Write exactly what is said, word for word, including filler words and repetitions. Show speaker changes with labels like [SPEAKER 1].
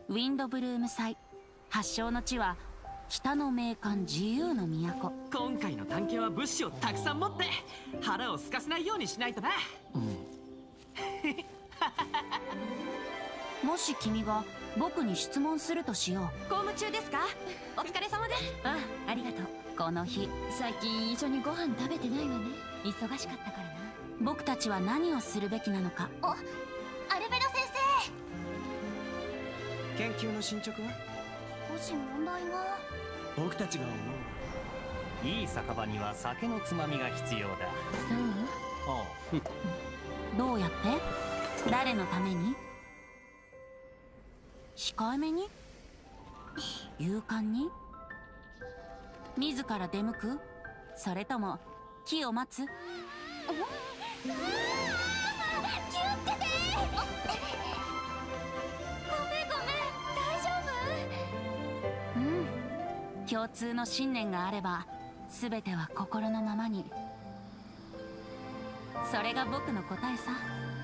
[SPEAKER 1] ウィンドブルーム祭。発祥の地は北の名館自由の都。
[SPEAKER 2] 今回の探検は物資をたくさん持って腹を空かせないようにしないとな。
[SPEAKER 1] もし君が僕に質問するとしよう。
[SPEAKER 3] 公務中ですか？お疲れ様です。
[SPEAKER 1] ああ、ありがとう。この日
[SPEAKER 3] 最近一緒にご飯食べてないわね。忙しかったからな。
[SPEAKER 1] 僕たちは何をするべきなのか。
[SPEAKER 3] お、アルベロ先
[SPEAKER 4] 生。研究の進捗は？
[SPEAKER 3] 少し問題が。
[SPEAKER 4] 僕たちが思
[SPEAKER 5] ういい酒場には酒のつまみが必要だ。
[SPEAKER 3] そう？
[SPEAKER 1] どうやって？誰のために？控えめに？勇敢に？自ら出向く？それとも木を待つ？
[SPEAKER 3] 気をつけて。ごめんごめん、大丈
[SPEAKER 1] 夫？うん、共通の信念があれば全ては心のままに。それが僕の答えさ。